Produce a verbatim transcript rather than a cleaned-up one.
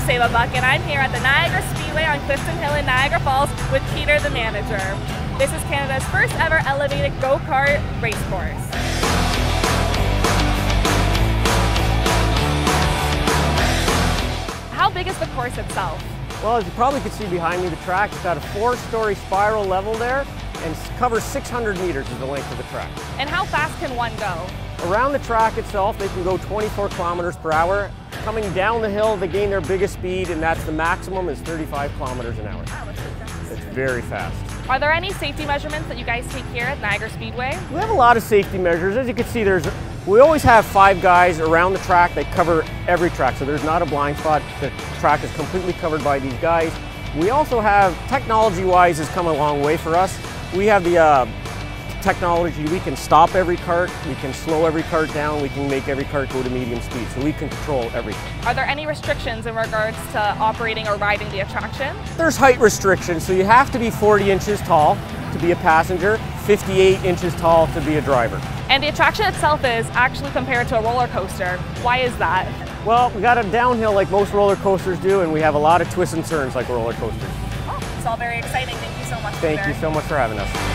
Save a Buck, and I'm here at the Niagara Speedway on Clifton Hill in Niagara Falls with Peter, the manager. This is Canada's first ever elevated go-kart race course. How big is the course itself? Well, as you probably can see behind me, the track has got a four-story spiral level there and covers six hundred meters is the length of the track. And how fast can one go? Around the track itself, they can go twenty-four kilometers per hour. Coming down the hill, they gain their biggest speed, and that's the maximum is thirty-five kilometers an hour. Wow, that's pretty fast. It's very fast. Are there any safety measurements that you guys take here at Niagara Speedway? We have a lot of safety measures. As you can see, there's we always have five guys around the track that cover every track, so there's not a blind spot. The track is completely covered by these guys. We also have, technology-wise, has come a long way for us. We have the uh, technology, we can stop every cart, we can slow every cart down, we can make every cart go to medium speed, so we can control everything. Are there any restrictions in regards to operating or riding the attraction? There's height restrictions, so you have to be forty inches tall to be a passenger, fifty-eight inches tall to be a driver. And the attraction itself is actually compared to a roller coaster. Why is that? Well, we got a downhill like most roller coasters do, and we have a lot of twists and turns like roller coasters. Oh, it's all very exciting. Thank you so much, Thank Peter. you so much for having us.